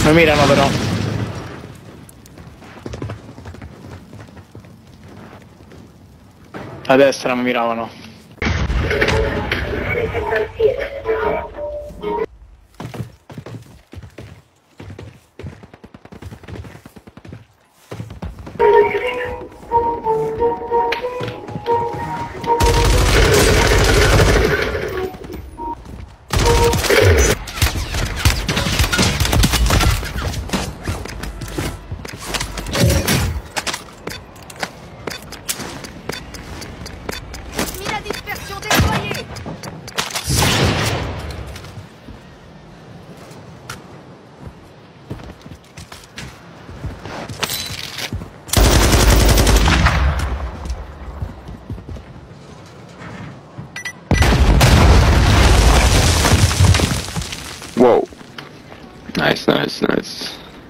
Mi mirano però. A destra mi miravano. Whoa. Nice, nice, nice.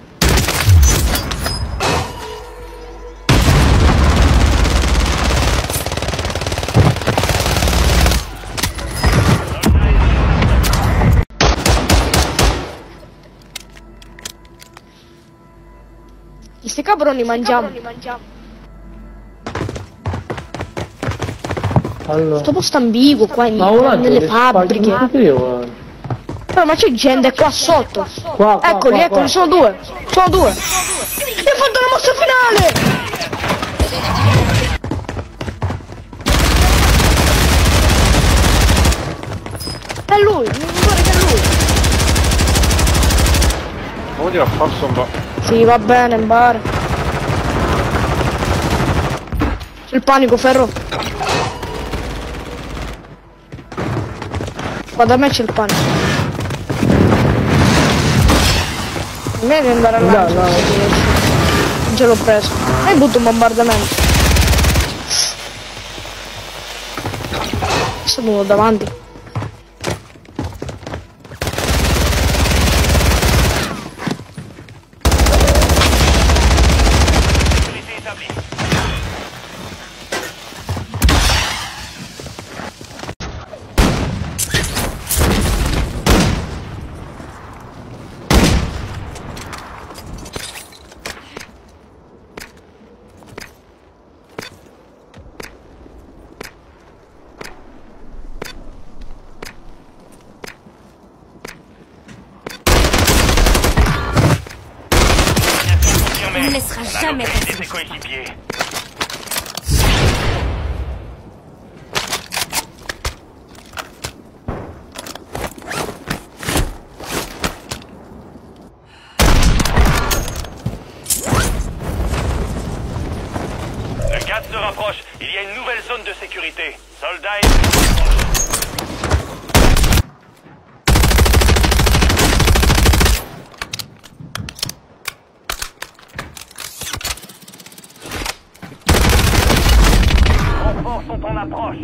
Questi cabroni mangiamo. Allora. Sto posto ambiguo qua nelle fabbriche. Ma c'è gente qua sotto. Eccoli, eccoli, sono due. Sono due. Mi ha fatto la mossa finale! È lui, mi pare che è lui. Vuol dire forza un po'. Sì, va bene, in bar. C'è il panico, Ferro. Qua da me c'è il panico. Non devi andare a là. Non ce l'ho preso. E butto un bombardamento. Sono uno davanti. Il ne laissera jamais passer ses coéquipiers. Le gaz se rapproche. Il y a une nouvelle zone de sécurité. Soldats et... sont en approche.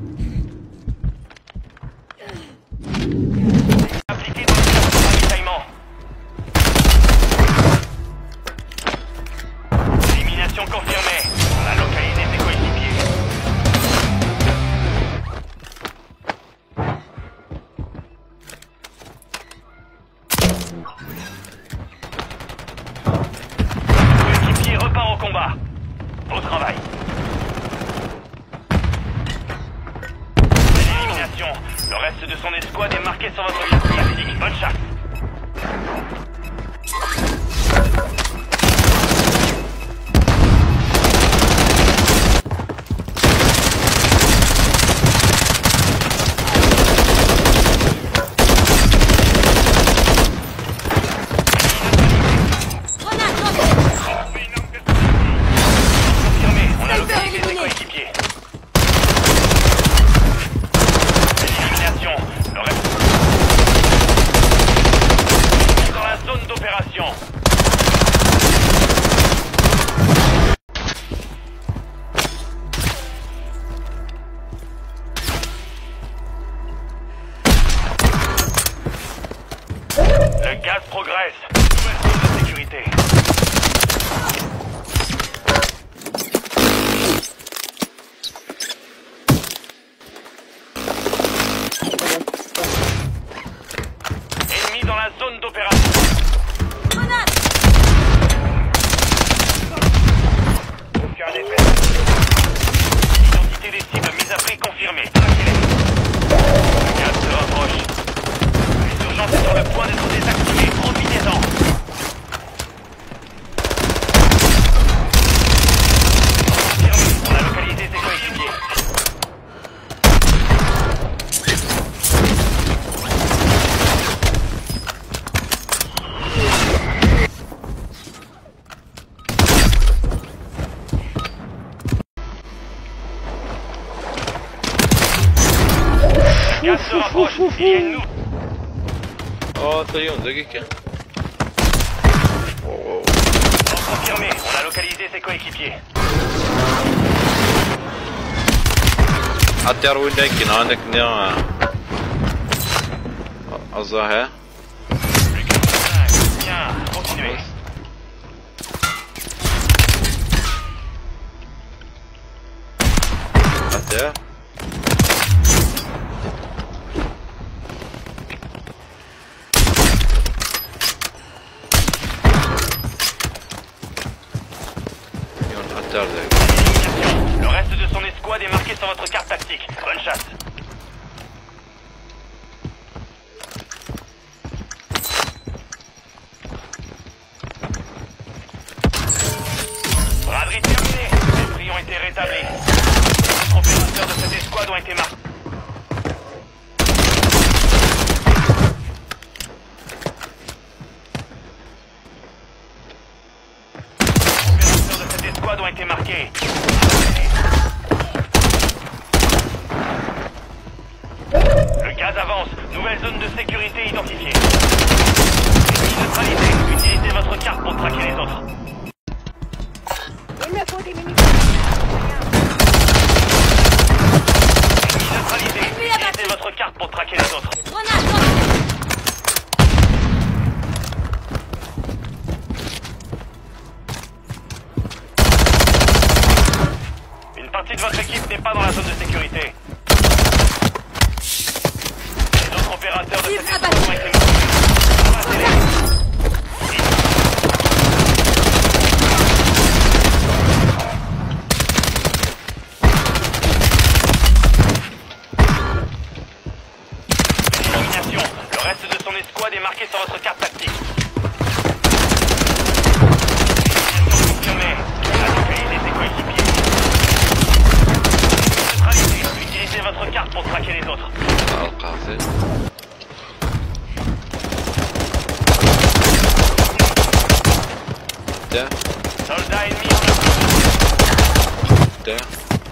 Appliquez dans le ravitaillement. Élimination confirmée. On a localisé ses coéquipiers. Coéquipier repart au combat. Beau travail. Le reste de son escouade est marqué sur votre carte classique. Bonne chasse. Confirmé, on a localisé ses coéquipiers. Le reste... gaz se rapproche, il y a une nouvelle... اه طيون دقيقة. Confirmé, on a localisé ses coéquipiers. حتى يروي لكن عندك نيا الظاهر. Bien, continuez. حتى Le reste de son escouade est marqué sur votre carte tactique. Bonne chasse. Braderie terminée. Les prix ont été rétablis. Les opérateurs de cette escouade ont été marqués. Ont été marqués. Le gaz avance. Nouvelle zone de sécurité identifiée. Ennemis neutralisés. Utilisez votre carte pour traquer les autres. Ennemis neutralisés. Utilisez votre carte pour traquer les autres. Une partie de votre équipe n'est pas dans la zone de sécurité. Les autres opérateurs de cette escouade ont été marqués. Abattez-les. Élimination. Le reste de son escouade est marqué sur votre carte tactique. Élimination confirmée. La localisé ses coéquipiers. Utilisez votre carte pour traquer les autres. Soldats ennemis en approche.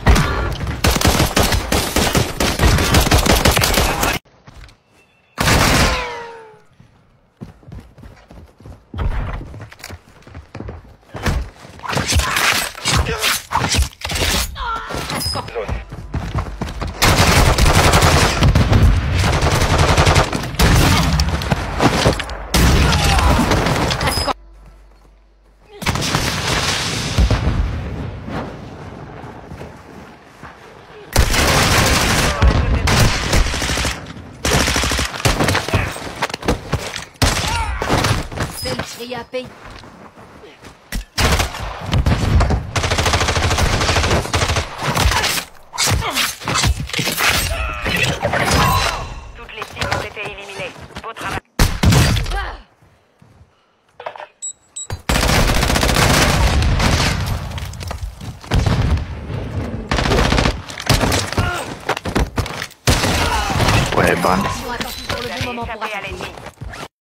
Toutes les cibles ont été éliminées. Beau travail. Ouais, ban. Vous avez échappé à l'ennemi.